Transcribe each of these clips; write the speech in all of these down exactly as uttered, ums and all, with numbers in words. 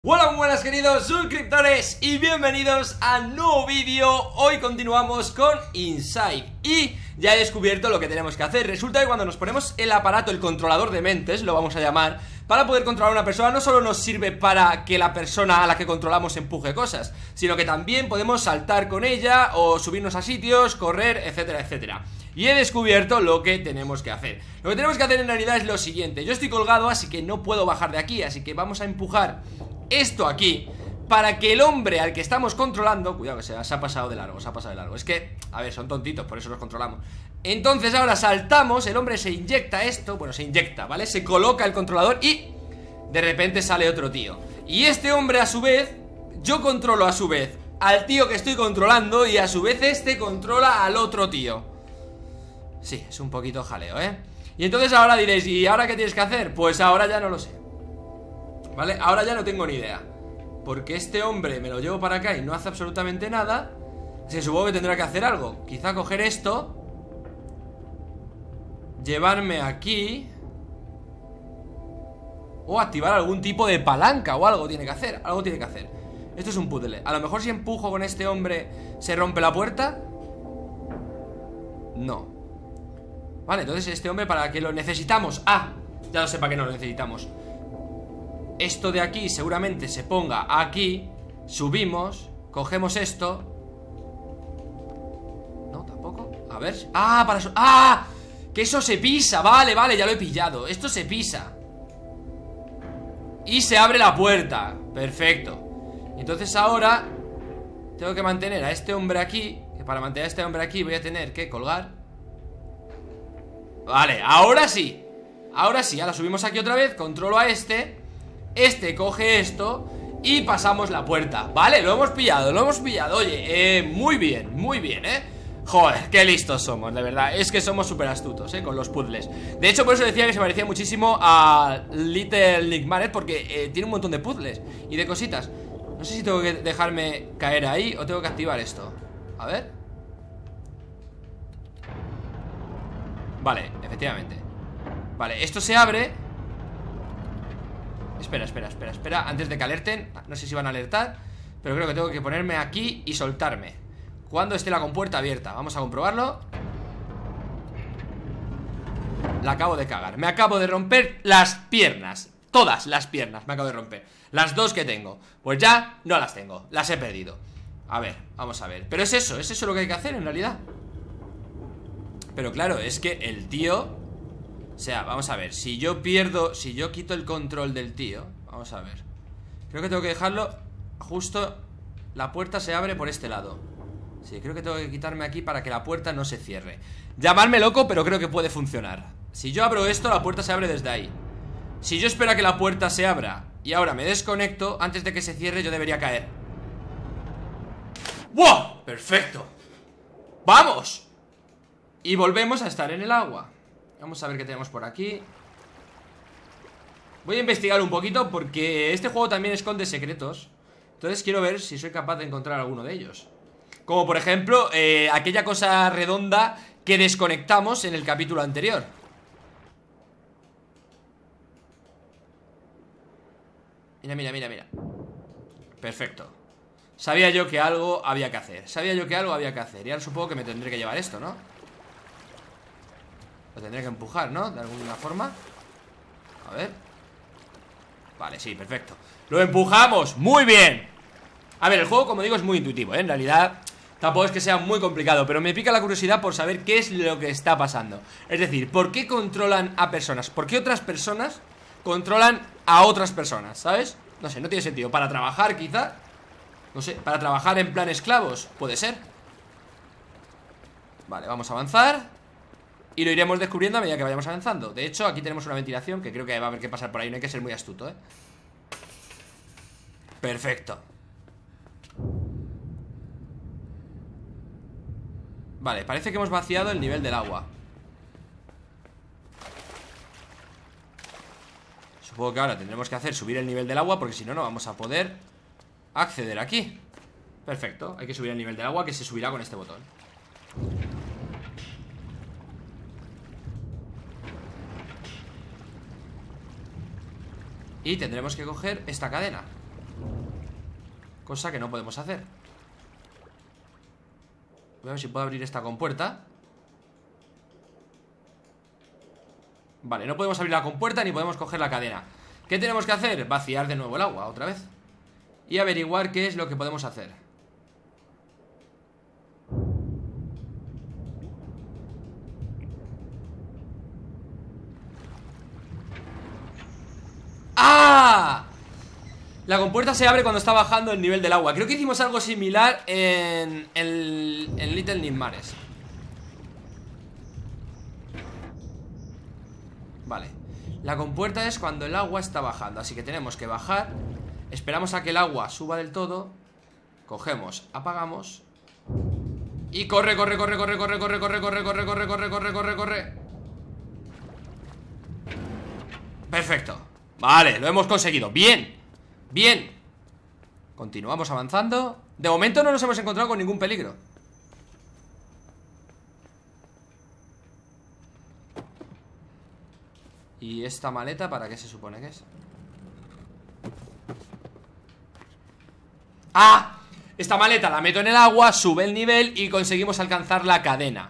Hola, muy buenas queridos suscriptores y bienvenidos a un nuevo vídeo. Hoy continuamos con Inside y ya he descubierto lo que tenemos que hacer. Resulta que cuando nos ponemos el aparato, el controlador de mentes, lo vamos a llamar, para poder controlar a una persona, no solo nos sirve para que la persona a la que controlamos empuje cosas, sino que también podemos saltar con ella o subirnos a sitios, correr, etcétera, etcétera. Y he descubierto lo que tenemos que hacer. Lo que tenemos que hacer en realidad es lo siguiente. Yo estoy colgado, así que no puedo bajar de aquí, así que vamos a empujar esto aquí para que el hombre al que estamos controlando... Cuidado que se, se ha pasado de largo, se ha pasado de largo. Es que, a ver, son tontitos, por eso los controlamos. Entonces ahora saltamos, el hombre se inyecta esto. Bueno, se inyecta, ¿vale? Se coloca el controlador y de repente sale otro tío. Y este hombre a su vez, yo controlo a su vez al tío que estoy controlando, y a su vez este controla al otro tío. Sí, es un poquito jaleo, ¿eh? Y entonces ahora diréis, ¿y ahora qué tienes que hacer? Pues ahora ya no lo sé, ¿vale? Ahora ya no tengo ni idea, porque este hombre me lo llevo para acá y no hace absolutamente nada. Así que supongo que tendrá que hacer algo. Quizá coger esto, llevarme aquí, o activar algún tipo de palanca o algo tiene que hacer. Algo tiene que hacer. Esto es un puzzle. A lo mejor si empujo con este hombre se rompe la puerta. No. Vale, entonces este hombre, ¿para qué lo necesitamos? Ah, ya lo sé para qué no lo necesitamos. Esto de aquí seguramente se ponga aquí. Subimos, cogemos esto. No, tampoco. A ver, ah, para eso. ¡Ah! Que eso se pisa, vale, vale, ya lo he pillado. Esto se pisa y se abre la puerta. Perfecto. Entonces ahora tengo que mantener a este hombre aquí. Que para mantener a este hombre aquí voy a tener que colgar. Vale, ahora sí. Ahora sí, ahora subimos aquí otra vez. Controlo a este. Este coge esto y pasamos la puerta. Vale, lo hemos pillado, lo hemos pillado. Oye, eh, muy bien, muy bien, eh joder, qué listos somos, de verdad. Es que somos súper astutos, eh, con los puzzles. De hecho, por eso decía que se parecía muchísimo a Little Nightmares, porque eh, tiene un montón de puzzles y de cositas. No sé si tengo que dejarme caer ahí o tengo que activar esto. A ver. Vale, efectivamente. Vale, esto se abre. Espera, espera, espera, espera. Antes de que alerten, no sé si van a alertar, pero creo que tengo que ponerme aquí y soltarme cuando esté la compuerta abierta. Vamos a comprobarlo. La acabo de cagar. Me acabo de romper las piernas. Todas las piernas me acabo de romper. Las dos que tengo, pues ya no las tengo. Las he perdido. A ver, vamos a ver. Pero es eso, es eso lo que hay que hacer en realidad. Pero claro, es que el tío... O sea, vamos a ver, si yo pierdo, si yo quito el control del tío, vamos a ver. Creo que tengo que dejarlo justo. La puerta se abre por este lado. Sí, creo que tengo que quitarme aquí para que la puerta no se cierre. Llamadme loco, pero creo que puede funcionar. Si yo abro esto, la puerta se abre desde ahí. Si yo espero a que la puerta se abra y ahora me desconecto, antes de que se cierre yo debería caer. ¡Wow! ¡Perfecto! ¡Vamos! Y volvemos a estar en el agua. Vamos a ver qué tenemos por aquí. Voy a investigar un poquito porque este juego también esconde secretos. Entonces quiero ver si soy capaz de encontrar alguno de ellos. Como por ejemplo, eh, aquella cosa redonda que desconectamos en el capítulo anterior. Mira, mira, mira, mira. Perfecto. Sabía yo que algo había que hacer. Sabía yo que algo había que hacer. Y ahora supongo que me tendré que llevar esto, ¿no? Lo tendré que empujar, ¿no? De alguna forma. A ver. Vale, sí, perfecto. ¡Lo empujamos! ¡Muy bien! A ver, el juego, como digo, es muy intuitivo, ¿eh? En realidad, tampoco es que sea muy complicado, pero me pica la curiosidad por saber qué es lo que está pasando. Es decir, ¿por qué controlan a personas? ¿Por qué otras personas controlan a otras personas? ¿Sabes? No sé, no tiene sentido. ¿Para trabajar, quizá? No sé, ¿para trabajar en plan esclavos? Puede ser. Vale, vamos a avanzar. Y lo iremos descubriendo a medida que vayamos avanzando. De hecho, aquí tenemos una ventilación que creo que va a haber que pasar por ahí. No hay que ser muy astuto, ¿eh? Perfecto. Vale, parece que hemos vaciado el nivel del agua. Supongo que ahora tendremos que hacer subir el nivel del agua, porque si no, no vamos a poder acceder aquí. Perfecto, hay que subir el nivel del agua, que se subirá con este botón. Y tendremos que coger esta cadena. cosa que no podemos hacer. Voy a ver si puedo abrir esta compuerta. Vale, no podemos abrir la compuerta ni podemos coger la cadena. ¿Qué tenemos que hacer? Vaciar de nuevo el agua, otra vez. Y averiguar qué es lo que podemos hacer. ¡Ah! La compuerta se abre cuando está bajando el nivel del agua. Creo que hicimos algo similar en, en, en Little Nightmares. Vale. La compuerta es cuando el agua está bajando. Así que tenemos que bajar. Esperamos a que el agua suba del todo. Cogemos, apagamos. Y corre, corre, corre, corre, corre, corre, corre, corre, corre, corre, corre, corre, corre, corre. Perfecto. Vale, lo hemos conseguido. Bien. Bien. Continuamos avanzando. De momento no nos hemos encontrado con ningún peligro. ¿Y esta maleta para qué se supone que es? ¡Ah! Esta maleta la meto en el agua, sube el nivel y conseguimos alcanzar la cadena.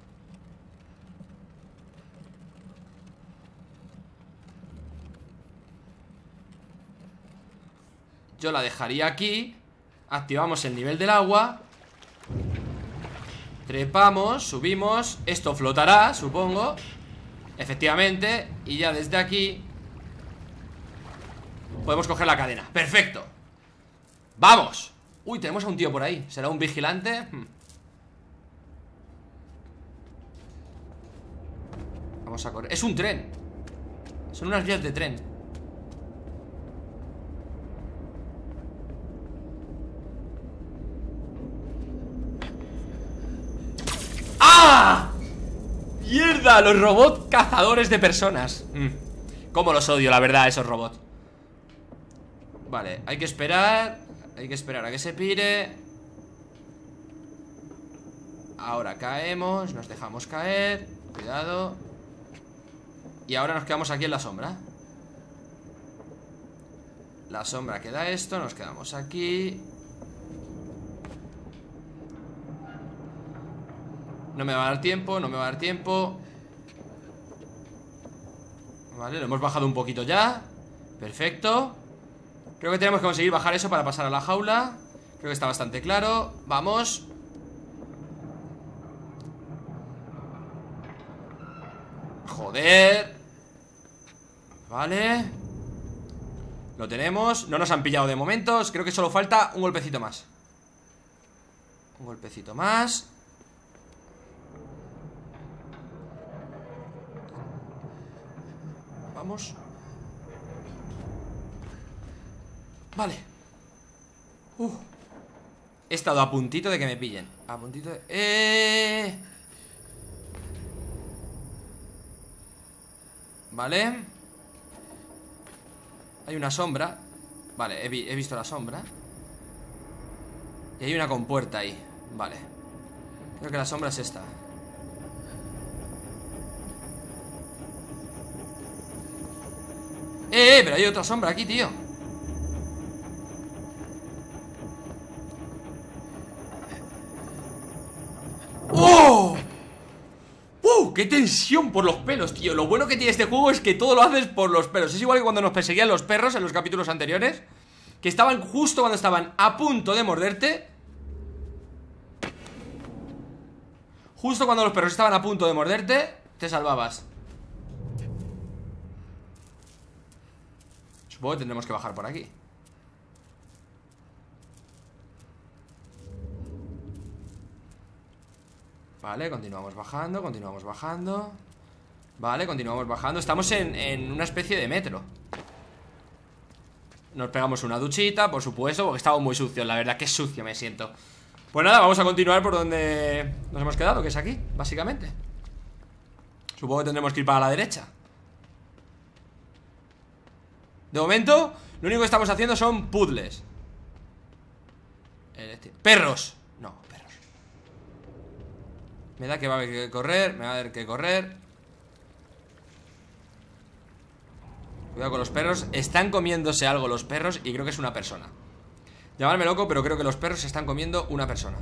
Yo la dejaría aquí. Activamos el nivel del agua. Trepamos, subimos. Esto flotará, supongo. Efectivamente. Y ya desde aquí podemos coger la cadena. Perfecto. ¡Vamos! Uy, tenemos a un tío por ahí. ¿Será un vigilante? Hmm. Vamos a correr. Es un tren. Son unas vías de tren. ¡Ah! ¡Mierda! Los robots cazadores de personas. mm. Cómo los odio, la verdad, esos robots. Vale, hay que esperar. Hay que esperar a que se pire. Ahora caemos. Nos dejamos caer. Cuidado. Y ahora nos quedamos aquí en la sombra. La sombra que da esto. Nos quedamos aquí. No me va a dar tiempo, no me va a dar tiempo. Vale, lo hemos bajado un poquito ya. Perfecto. Creo que tenemos que conseguir bajar eso para pasar a la jaula. Creo que está bastante claro. Vamos. Joder. Vale. Lo tenemos. No nos han pillado de momentos. Creo que solo falta un golpecito más. Un golpecito más. Vamos. Vale. uh. He estado a puntito de que me pillen. A puntito de... ¡Eh! Vale. Hay una sombra. Vale, he, vi he visto la sombra. Y hay una compuerta ahí. Vale. Creo que la sombra es esta. Eh, eh, pero hay otra sombra aquí, tío. ¡Oh! ¡Uh! ¡Qué tensión por los pelos, tío! Lo bueno que tiene este juego es que todo lo haces por los pelos. Es igual que cuando nos perseguían los perros en los capítulos anteriores, que estaban justo cuando estaban a punto de morderte. Justo cuando los perros estaban a punto de morderte, te salvabas. Supongo que tendremos que bajar por aquí. Vale, continuamos bajando, continuamos bajando. Vale, continuamos bajando. Estamos en, en una especie de metro. Nos pegamos una duchita, por supuesto, porque estamos muy sucios. La verdad que sucio me siento. Pues nada, vamos a continuar por donde nos hemos quedado, que es aquí, básicamente. Supongo que tendremos que ir para la derecha. De momento, lo único que estamos haciendo son puzzles. Perros. No, perros. Me da que va a haber que correr. Me va a haber que correr. Cuidado con los perros. Están comiéndose algo los perros y creo que es una persona. Llamarme loco, pero creo que los perros se están comiendo una persona.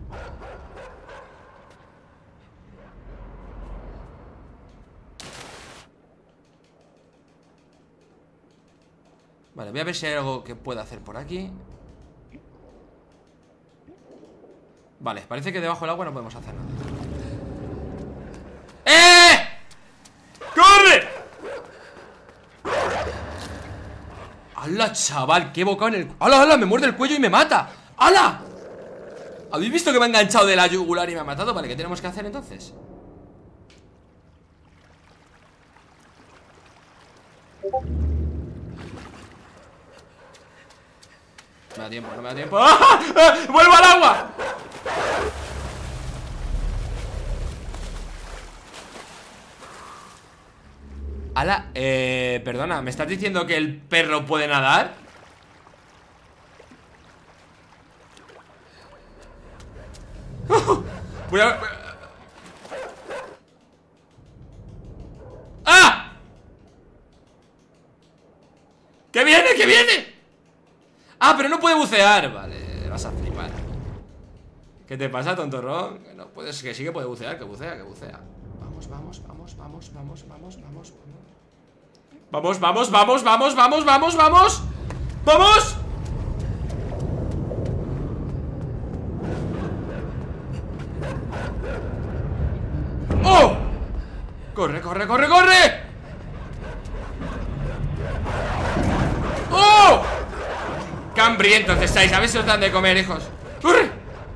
Vale, voy a ver si hay algo que pueda hacer por aquí. Vale, parece que debajo del agua no podemos hacer nada. ¡Eh! ¡Corre! ¡Hala, chaval! ¡Qué bocado en el... ¡Hala, hala! Me muerde el cuello y me mata. ¡Hala! ¿Habéis visto que me ha enganchado de la yugular y me ha matado? Vale, ¿qué tenemos que hacer entonces? No me da tiempo, no me da tiempo. ¡Ah! ¡Ah! ¡Vuelvo al agua! Ala, eh, perdona, ¿me estás diciendo que el perro puede nadar? Voy a... ¡Ah! ¡Que viene, que viene! Ah, pero no puede bucear. Vale, vas a flipar. ¿Qué te pasa, tontorrón? Que no puedes, que sí que puede bucear, que bucea, que bucea. Vamos, vamos, vamos, vamos, vamos, vamos, vamos. Vamos, vamos, vamos, vamos, vamos, vamos, vamos. ¡Vamos! ¡Oh! ¡Corre, corre, corre, corre! ¡Oh! ¡Qué hambrientos estáis! A ver si os dan de comer, hijos. ¡Corre!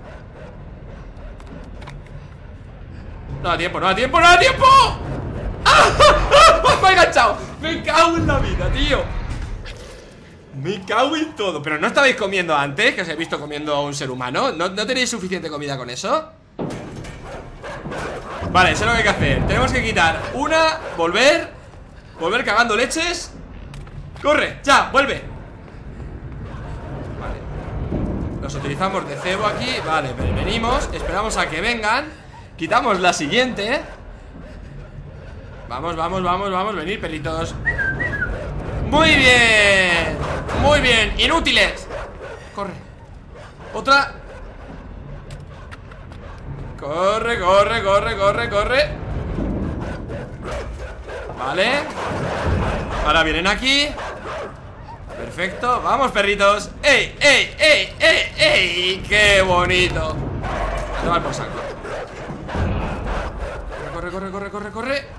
No da tiempo, no da tiempo, no da tiempo. ¡Ah! ¡Ah! Me he enganchado. Me cago en la vida, tío. Me cago en todo. Pero ¿no estabais comiendo antes? Que os he visto comiendo a un ser humano. ¿No, ¿No tenéis suficiente comida con eso? Vale, sé lo que hay que hacer. Tenemos que quitar una, volver. Volver cagando leches. Corre, ya, vuelve. Vale. Los utilizamos de cebo aquí. Vale, venimos, esperamos a que vengan. Quitamos la siguiente. Vamos, vamos, vamos, vamos. Venid, perritos. Muy bien. Muy bien, inútiles. Corre. Otra. Corre, corre, corre, corre, corre. Vale. Ahora vienen aquí. Perfecto, vamos, perritos. ¡Ey, ey, ey, ey, ey! ¡Qué bonito! A tomar por saco. Corre, corre, corre, corre, corre.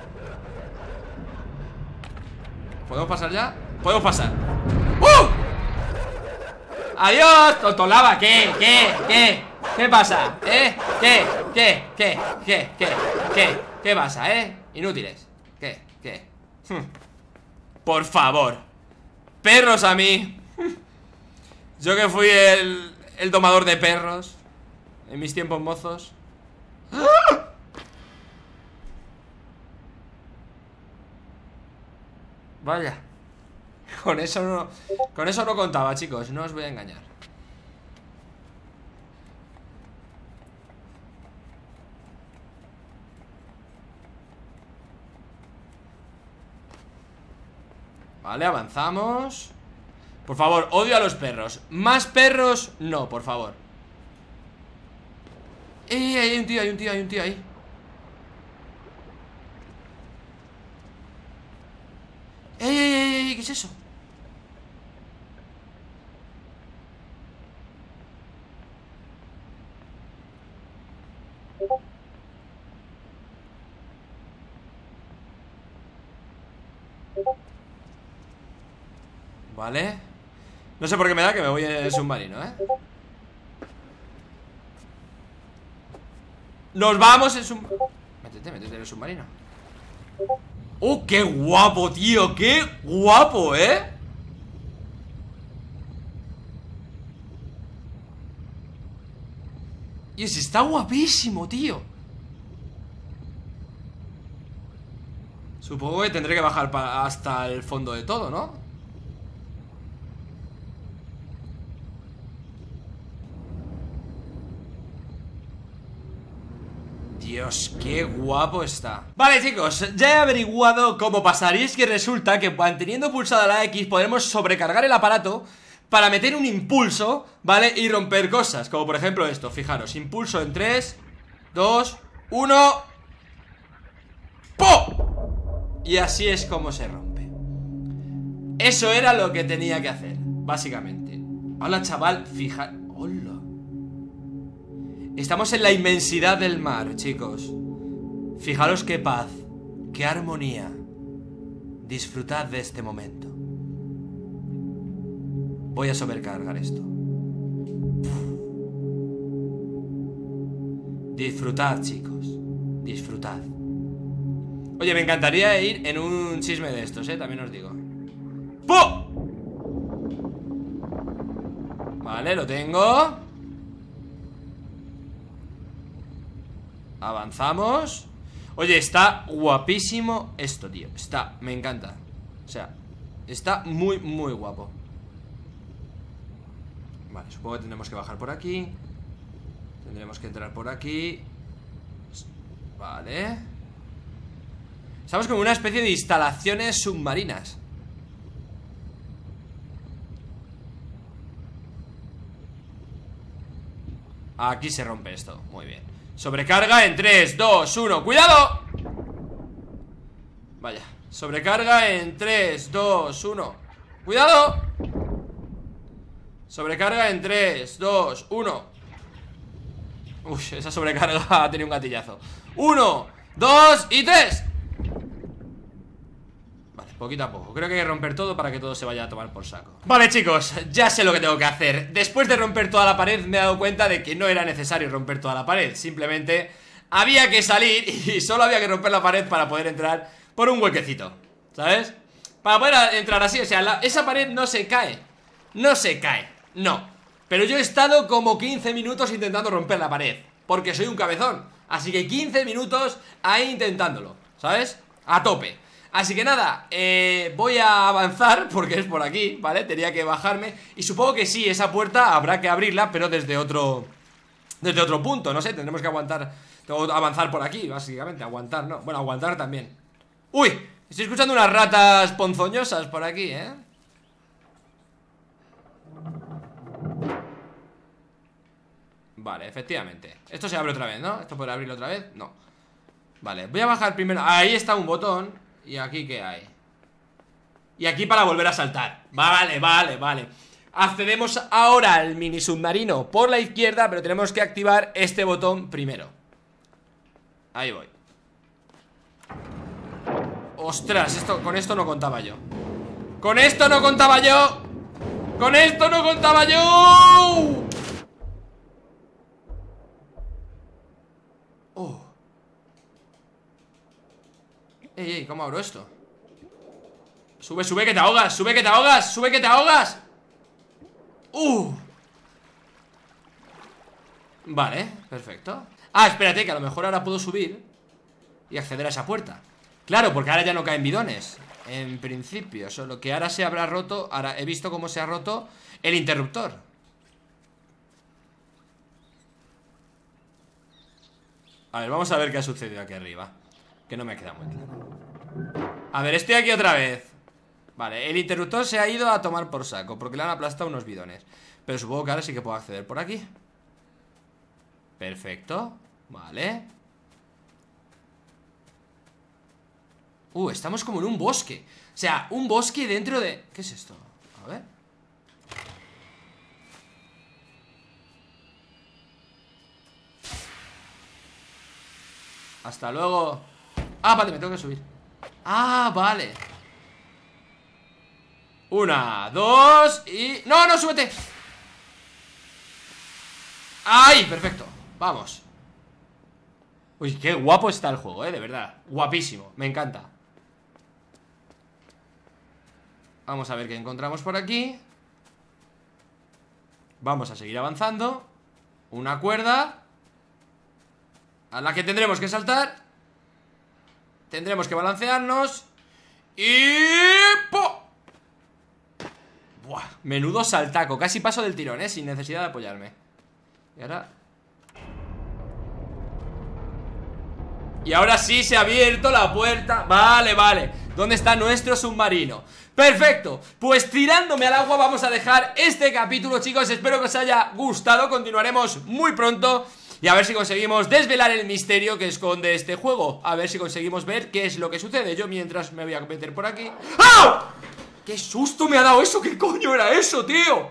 ¿Podemos pasar ya? Podemos pasar. ¡Uh! ¡Adiós, tontolaba! ¿Qué? ¿Qué? ¿Qué? ¿Qué pasa? ¿Eh? ¿Qué? ¿Qué? ¿Qué? ¿Qué? ¿Qué? ¿Qué? ¿Qué pasa, eh? Inútiles. ¿Qué? ¿Qué? Por favor. Perros a mí. Yo que fui el, el domador de perros en mis tiempos mozos. Vaya. Con eso no Con eso no contaba, chicos. No os voy a engañar. Vale, avanzamos. Por favor, odio a los perros. Más perros, no, por favor. Eh, hay un tío, hay un tío, hay un tío ahí. ¡Ey, ey, ey, ey! ¿Qué es eso? Vale. No sé por qué me da que me voy en el submarino, ¿eh? Nos vamos en submarino. Métete, métete en el submarino. ¡Oh, qué guapo, tío! ¡Qué guapo, eh! Y ese está guapísimo, tío. Supongo que tendré que bajar hasta el fondo de todo, ¿no? Dios, qué guapo está. Vale, chicos, ya he averiguado cómo pasar. Y es que resulta que manteniendo pulsada la X podremos sobrecargar el aparato para meter un impulso, ¿vale? Y romper cosas, como por ejemplo esto. Fijaros, impulso en tres, dos, uno. ¡Po! Y así es como se rompe. Eso era lo que tenía que hacer, básicamente. Hola, chaval, fija... Hola. Estamos en la inmensidad del mar, chicos. Fijaros qué paz, qué armonía. Disfrutad de este momento. Voy a sobrecargar esto. Disfrutad, chicos. Disfrutad. Oye, me encantaría ir en un chisme de estos, eh, también os digo. ¡Po! Vale, lo tengo. Avanzamos. Oye, está guapísimo esto, tío. Está, me encanta. O sea, está muy, muy guapo. Vale, supongo que tendremos que bajar por aquí. Tendremos que entrar por aquí. Vale. Estamos como una especie de instalaciones submarinas. Aquí se rompe esto, muy bien. Sobrecarga en tres, dos, uno, ¡cuidado! Vaya, sobrecarga en tres, dos, uno, ¡cuidado! Sobrecarga en tres, dos, uno. Uy, esa sobrecarga ha tenido un gatillazo. uno, dos y tres. Vale, poquito a poco. Creo que hay que romper todo para que todo se vaya a tomar por saco. Vale, chicos, ya sé lo que tengo que hacer. Después de romper toda la pared me he dado cuenta de que no era necesario romper toda la pared. Simplemente había que salir y solo había que romper la pared para poder entrar por un huequecito, ¿sabes? Para poder entrar así, o sea, la, esa pared no se cae. No se cae, no. Pero yo he estado como quince minutos intentando romper la pared, porque soy un cabezón. Así que quince minutos ahí intentándolo, ¿sabes? A tope. Así que nada, eh, voy a avanzar porque es por aquí, ¿vale? Tenía que bajarme. Y supongo que sí, esa puerta habrá que abrirla, pero desde otro... Desde otro punto, no sé, tendremos que aguantar. Tengo que avanzar por aquí, básicamente, aguantar, ¿no? Bueno, aguantar también. ¡Uy! Estoy escuchando unas ratas ponzoñosas por aquí, ¿eh? Vale, efectivamente. Esto se abre otra vez, ¿no? ¿Esto puede abrirlo otra vez? No. Vale, voy a bajar primero. Ahí está un botón. ¿Y aquí qué hay? Y aquí para volver a saltar. Vale, vale, vale. Accedemos ahora al mini submarino por la izquierda, pero tenemos que activar este botón primero. Ahí voy. Ostras, esto, con esto no contaba yo. Con esto no contaba yo. Con esto no contaba yo. Oh. Ey, ey, ¿cómo abro esto? Sube, sube que te ahogas, sube que te ahogas, sube que te ahogas. Uh. Vale, perfecto. Ah, espérate, que a lo mejor ahora puedo subir y acceder a esa puerta. Claro, porque ahora ya no caen bidones. En principio, solo que ahora se habrá roto. Ahora he visto cómo se ha roto el interruptor. A ver, vamos a ver qué ha sucedido aquí arriba, que no me queda muy claro. A ver, estoy aquí otra vez. Vale, el interruptor se ha ido a tomar por saco porque le han aplastado unos bidones. Pero supongo que ahora sí que puedo acceder por aquí. Perfecto, vale. Uh, estamos como en un bosque. O sea, un bosque dentro de... ¿Qué es esto? A ver. Hasta luego. Ah, vale, me tengo que subir. Ah, vale. Una, dos y... ¡No, no, súbete! ¡Ay! Perfecto, vamos. Uy, qué guapo está el juego, eh, de verdad. Guapísimo, me encanta. Vamos a ver qué encontramos por aquí. Vamos a seguir avanzando. Una cuerda a la que tendremos que saltar. Tendremos que balancearnos. Y... ¡po! Buah, menudo saltaco. Casi paso del tirón, eh, sin necesidad de apoyarme. Y ahora... Y ahora sí se ha abierto la puerta. Vale, vale. ¿Dónde está nuestro submarino? Perfecto, pues tirándome al agua vamos a dejar este capítulo, chicos. Espero que os haya gustado, continuaremos muy pronto. Y a ver si conseguimos desvelar el misterio que esconde este juego. A ver si conseguimos ver qué es lo que sucede. Yo mientras me voy a meter por aquí. ¡Ah! ¡Qué susto me ha dado eso! ¿Qué coño era eso, tío?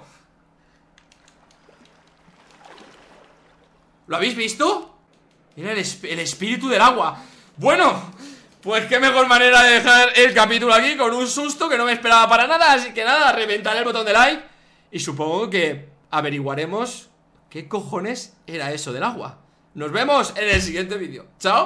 ¿Lo habéis visto? Era el, esp el espíritu del agua. Bueno, pues qué mejor manera de dejar el capítulo aquí, con un susto que no me esperaba para nada. Así que nada, reventaré el botón de like. Y supongo que averiguaremos qué cojones era eso del agua. Nos vemos en el siguiente vídeo. Chao.